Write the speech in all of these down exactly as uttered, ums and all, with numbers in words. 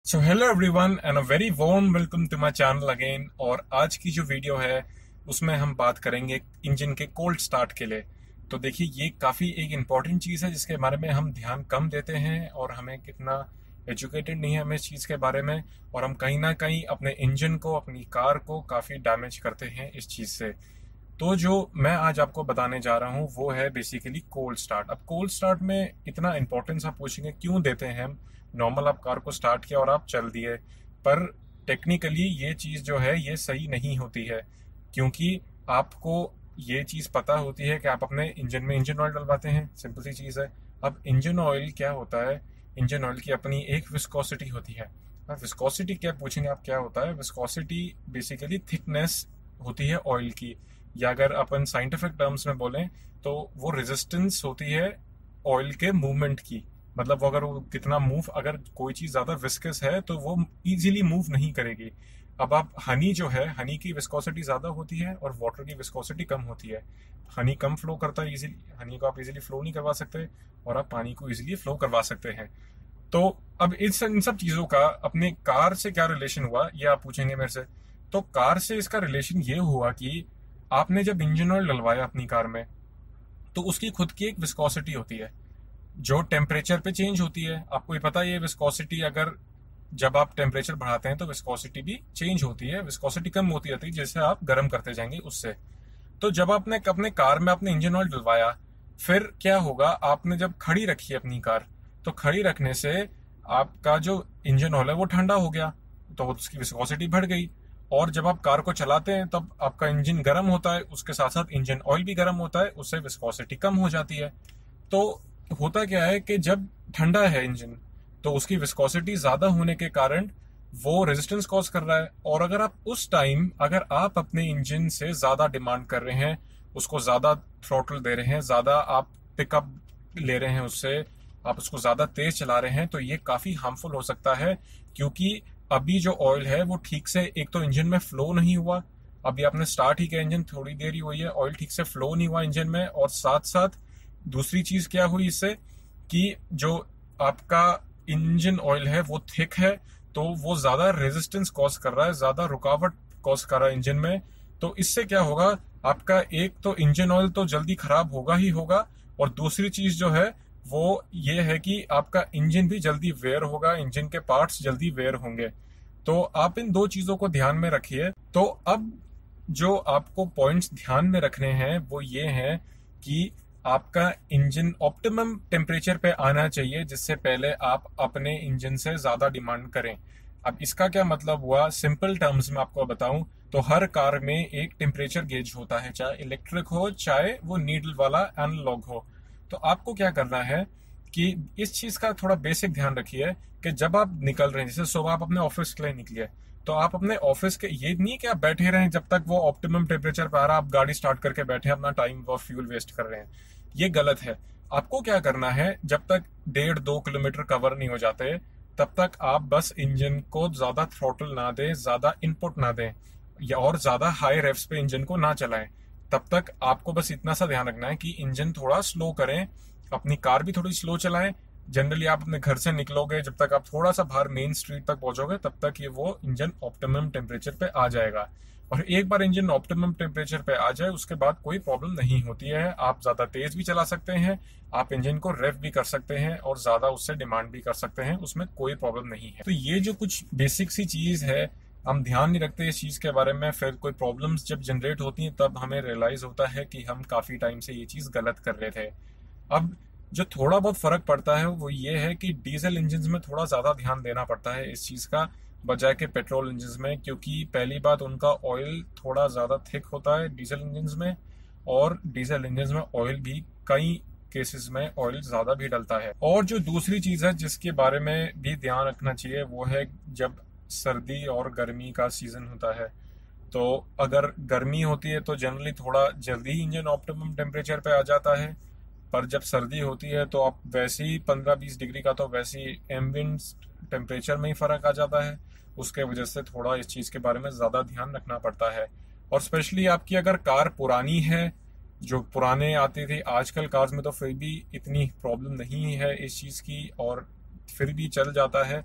So hello everyone and a very warm welcome to my channel again. और आज की जो वीडियो है उसमें हम बात करेंगे इंजन के कोल्ड स्टार्ट के लिए। तो देखिए, ये काफ़ी एक इम्पॉर्टेंट चीज़ है जिसके बारे में हम ध्यान कम देते हैं और हमें कितना एजुकेटेड नहीं है हम इस चीज़ के बारे में। और हम कहीं ना कहीं अपने इंजन को, अपनी कार को काफ़ी डैमेज करते हैं इस चीज़ से। तो जो मैं आज आपको बताने जा रहा हूँ वो है बेसिकली कोल्ड स्टार्ट। अब कोल्ड स्टार्ट में इतना इंपॉर्टेंस आप पूछेंगे क्यों देते हैं हम। नॉर्मल आप कार को स्टार्ट किया और आप चल दिए, पर टेक्निकली ये चीज़ जो है ये सही नहीं होती है, क्योंकि आपको ये चीज़ पता होती है कि आप अपने इंजन में इंजन ऑयल डलवाते हैं। सिंपल सी चीज़ है। अब इंजन ऑयल क्या होता है, इंजन ऑयल की अपनी एक विस्कोसिटी होती है। अब विस्कोसिटी क्या पूछेंगे आप, क्या होता है विस्कोसिटी? बेसिकली थिकनेस होती है ऑयल की, या अगर अपन साइंटिफिक टर्म्स में बोलें तो वो रेजिस्टेंस होती है ऑयल के मूवमेंट की। मतलब वो अगर वो कितना मूव, अगर कोई चीज़ ज़्यादा विस्कस है तो वो इजीली मूव नहीं करेगी। अब आप हनी जो है, हनी की विस्कोसिटी ज़्यादा होती है और वाटर की विस्कोसिटी कम होती है। हनी कम फ्लो करता है इजीली, हनी को आप इजीली फ्लो नहीं करवा सकते, और आप पानी को इजीली फ्लो करवा सकते हैं। तो अब इस इन सब चीज़ों का अपने कार से क्या रिलेशन हुआ, ये आप पूछेंगे मेरे से। तो कार से इसका रिलेशन ये हुआ कि आपने जब इंजन ऑयल डलवाया अपनी कार में, तो उसकी खुद की एक विस्कोसिटी होती है जो टेम्परेचर पे चेंज होती है। आपको ये पता है, ये विस्कोसिटी अगर जब आप टेम्परेचर बढ़ाते हैं तो विस्कोसिटी भी चेंज होती है, विस्कोसिटी कम होती रहती है जैसे आप गर्म करते जाएंगे उससे। तो जब आपने अपने कार में अपने इंजन ऑयल डलवाया, फिर क्या होगा, आपने जब खड़ी रखी है अपनी कार, तो खड़ी रखने से आपका जो इंजन ऑयल है वो ठंडा हो गया, तो उसकी विस्कोसिटी बढ़ गई। और जब आप कार को चलाते हैं तब आपका इंजन गर्म होता है, उसके साथ साथ इंजन ऑयल भी गर्म होता है, उससे विस्कोसिटी कम हो जाती है। तो होता क्या है कि जब ठंडा है इंजन तो उसकी विस्कोसिटी ज्यादा होने के कारण वो रेजिस्टेंस कॉज कर रहा है। और अगर आप उस टाइम अगर आप अपने इंजन से ज्यादा डिमांड कर रहे हैं, उसको ज्यादा थ्रॉटल दे रहे हैं, ज्यादा आप पिकअप ले रहे हैं उससे, आप उसको ज्यादा तेज चला रहे हैं, तो ये काफी हार्मफुल हो सकता है। क्योंकि अभी जो ऑयल है वो ठीक से, एक तो इंजन में फ्लो नहीं हुआ, अभी आपने स्टार्ट ही किया इंजन, थोड़ी देर ही हुई है, ऑयल ठीक से फ्लो नहीं हुआ इंजन में। और साथ साथ दूसरी चीज क्या हुई इससे, कि जो आपका इंजन ऑयल है वो थिक है, तो वो ज्यादा रेजिस्टेंस कॉज कर रहा है, ज्यादा रुकावट कॉज कर रहा है इंजन में। तो इससे क्या होगा, आपका एक तो इंजन ऑयल तो जल्दी खराब होगा ही होगा, और दूसरी चीज जो है वो ये है कि आपका इंजन भी जल्दी वेयर होगा, इंजन के पार्ट्स जल्दी वेयर होंगे। तो आप इन दो चीजों को ध्यान में रखिए। तो अब जो आपको पॉइंट्स ध्यान में रखने हैं वो ये हैं कि आपका इंजन ऑप्टिमम टेम्परेचर पे आना चाहिए, जिससे पहले आप अपने इंजन से ज्यादा डिमांड करें। अब इसका क्या मतलब हुआ, सिंपल टर्म्स में आपको बताऊं तो हर कार में एक टेम्परेचर गेज होता है, चाहे इलेक्ट्रिक हो चाहे वो नीडल वाला एनालॉग हो। तो आपको क्या करना है कि इस चीज का थोड़ा बेसिक ध्यान रखिए कि जब आप निकल रहे हैं, जैसे सुबह आप अपने ऑफिस के लिए निकलिए, तो आप अपने ऑफिस के, ये नहीं कि आप बैठे रहें जब तक वो ऑप्टिमम टेम्परेचर पे आ रहा, आप गाड़ी स्टार्ट करके बैठे अपना टाइम और फ्यूल वेस्ट कर रहे हैं, ये गलत है। आपको क्या करना है, जब तक डेढ़ दो किलोमीटर कवर नहीं हो जाते तब तक आप बस इंजन को ज्यादा थ्रॉटल ना दें, ज्यादा इनपुट ना दें, या और ज्यादा हाई रेव्स पे इंजन को ना चलाएं। तब तक आपको बस इतना सा ध्यान रखना है कि इंजन थोड़ा स्लो करें, अपनी कार भी थोड़ी स्लो चलाएं। जनरली आप अपने घर से निकलोगे, जब तक आप थोड़ा सा बाहर मेन स्ट्रीट तक पहुंचोगे तब तक ये वो इंजन ऑप्टिमम टेम्परेचर पे आ जाएगा। और एक बार इंजन ऑप्टिमम टेम्परेचर पे आ जाए उसके बाद कोई प्रॉब्लम नहीं होती है, आप ज्यादा तेज भी चला सकते हैं, आप इंजन को रेव भी कर सकते हैं और ज्यादा उससे डिमांड भी कर सकते हैं, उसमें कोई प्रॉब्लम नहीं है। तो ये जो कुछ बेसिक सी चीज है, हम ध्यान नहीं रखते इस चीज के बारे में, फिर कोई प्रॉब्लम्स जब जनरेट होती हैं तब हमें रियलाइज होता है कि हम काफी टाइम से ये चीज गलत कर रहे थे। अब जो थोड़ा बहुत फर्क पड़ता है वो ये है कि डीजल इंजन में थोड़ा ज्यादा ध्यान देना पड़ता है इस चीज का, बजाय के पेट्रोल इंजन में। क्योंकि पहली बात, उनका ऑयल थोड़ा ज्यादा थिक होता है डीजल इंजन में, और डीजल इंजन में ऑयल भी कई केसेस में ऑयल ज्यादा भी डलता है। और जो दूसरी चीज है जिसके बारे में भी ध्यान रखना चाहिए वो है, जब सर्दी और गर्मी का सीजन होता है, तो अगर गर्मी होती है तो जनरली थोड़ा जल्दी इंजन ऑप्टिमम टेम्परेचर पे आ जाता है, पर जब सर्दी होती है तो आप वैसे ही पंद्रह बीस डिग्री का तो वैसे ही एम्बिएंट टेम्परेचर में ही फर्क आ जाता है। उसके वजह से थोड़ा इस चीज के बारे में ज्यादा ध्यान रखना पड़ता है। और स्पेशली आपकी अगर कार पुरानी है, जो पुराने आती थी, आजकल कार्स में तो फिर भी इतनी प्रॉब्लम नहीं है इस चीज की और फिर भी चल जाता है।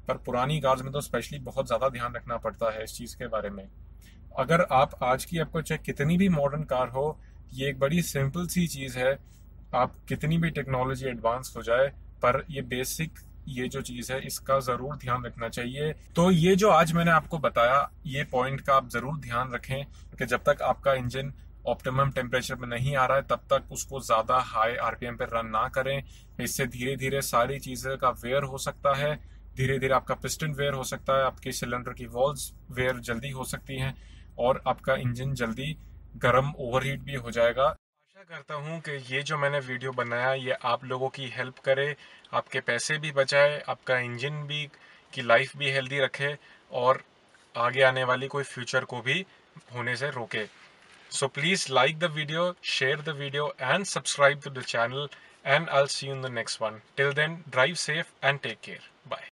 पर पुरानी कार्स में तो स्पेशली बहुत ज़्यादा ध्यान रखना पड़ता है इस चीज़ के बारे में। अगर आप आज की आपको चाहे कितनी भी मॉडर्न कार हो, ये एक बड़ी सिंपल सी चीज़ है। आप कितनी भी टेक्नोलॉजी एडवांस हो जाए, पर ये बेसिक ये जो चीज़ है इसका ज़रूर ध्यान रखना चाहिए। तो ये जो आज मैंने आपको बताया, ये पॉइंट का आप ज़रूर ध्यान रखें कि जब तक आपका इंजन ऑप्टिमम टेम्परेचर में नहीं आ रहा है तब तक उसको ज़्यादा हाई आरपीएम पे रन ना करें। इससे धीरे धीरे सारी चीज़ें का वेयर हो सकता है, धीरे धीरे आपका पिस्टन वेयर हो सकता है, आपके सिलेंडर की वॉल्व्स वेयर जल्दी हो सकती हैं और आपका इंजन जल्दी गर्म ओवरहीट भी हो जाएगा। आशा करता हूँ कि ये जो मैंने वीडियो बनाया ये आप लोगों की हेल्प करे, आपके पैसे भी बचाए, आपका इंजन भी की लाइफ भी हेल्दी रखे और आगे आने वाली कोई फ्यूचर को भी होने से रोके। So please like the video, share the video and subscribe to the channel, and I'll see you in the next one. Till then, drive safe and take care. Bye.